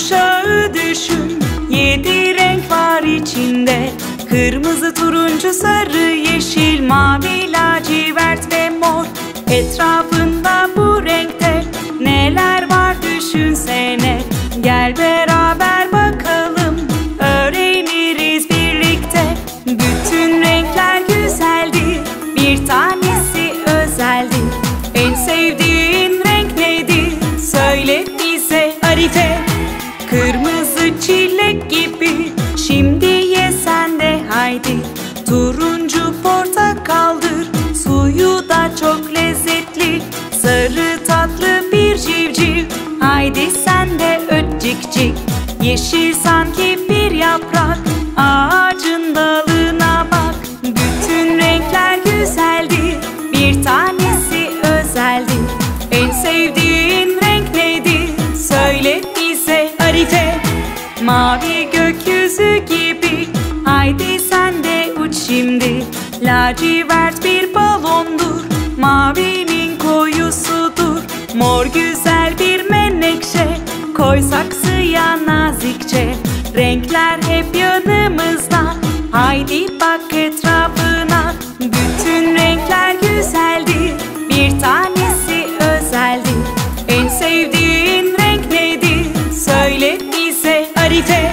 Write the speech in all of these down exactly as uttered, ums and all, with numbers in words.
gökkuşağı düşün, yedi renk var içinde. Kırmızı, turuncu, sarı, yeşil, mavi, lacivert ve mor. Etrafında bu renkte neler var düşünsene. Gel beraber bakalım, öğreniriz birlikte. Bütün renkler güzeldir, bir tanesi özeldir. En sevdiğin renk nedir? Söyle bize Arife. Kırmızı çilek gibi, şimdi ye sen de haydi. Turuncu portakaldır, suyu da çok lezzetli. Sarı tatlı bir civciv, haydi sen de öt cik cik. Yeşil sanki bir yaprak, ağacın dalına bak. Bütün renkler güzeldir, bir tanesi özeldir. En sevdiğin renk nedir? Söyle bize Arife. Mavi gökyüzü gibi, haydi sen de uç şimdi. Lacivert bir balondur, mavinin koyusudur. Mor güzel bir menekşe, koy saksıya nazikçe. Renkler hep yanımızda, haydi bak etrafına. Bütün renkler güzeldir, bir tanesi özeldir. En sevdiğin renk nedir? Söyle bize Arife.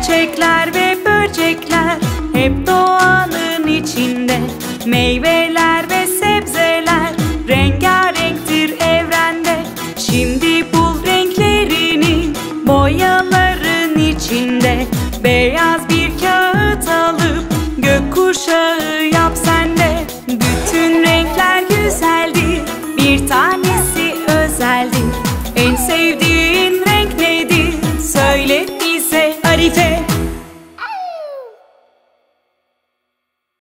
Çiçekler ve böcekler hep doğanın içinde. Meyveler